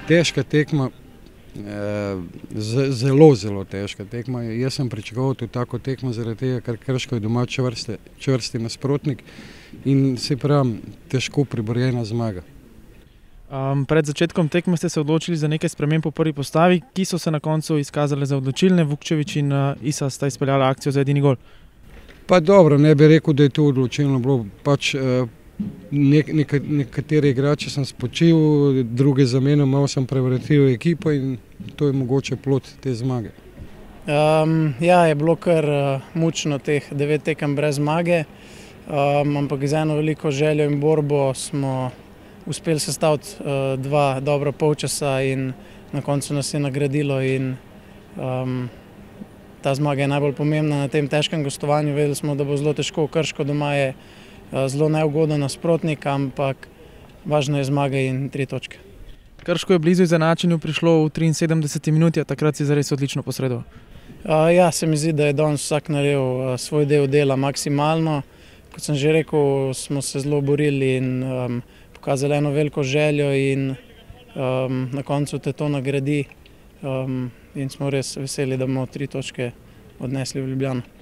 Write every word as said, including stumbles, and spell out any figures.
težka tekma, zelo, zelo težka tekma. Jaz sem pričakoval tudi tako tekmo zaradi tega, ker Krško je doma čvrsti, čvrsti nasprotnik in se pravim, težko priborjena zmaga. Um, pred začetkom tekme ste se odločili za nekaj sprememb po prvi postavi, ki so se na koncu izkazale za odločilne. Vukčević in uh, Isa sta izpeljala akcijo za edini gol. Pa dobro, ne bi rekel, da je to odločilno bilo. Pač, uh, nek, neka, nekatere igrače sem spočil, druge zamenjal, malo sem prevratil ekipo in to je mogoče plod te zmage. Um, ja, je bilo kar uh, mučno teh devet tekem brez zmage, um, ampak z eno veliko željo in borbo smo uspeli sestaviti uh, dva dobra polčasa in na koncu nas je nagradilo in um, ta zmaga je najbolj pomembna na tem težkem gostovanju. Vedeli smo, da bo zelo težko, Krško doma je uh, zelo neugoden nasprotnik, ampak važno je zmaga in tri točke. Krško je blizu izenačenju prišlo v triinsedemdeseti minuti, a takrat si zares odlično posredoval. Uh, ja, se mi zdi, da je danes vsak naredil uh, svoj del dela maksimalno. Kot sem že rekel, smo se zelo borili in um, pokazali eno veliko željo in um, na koncu te to nagradi um, in smo res veseli, da bomo tri točke odnesli v Ljubljano.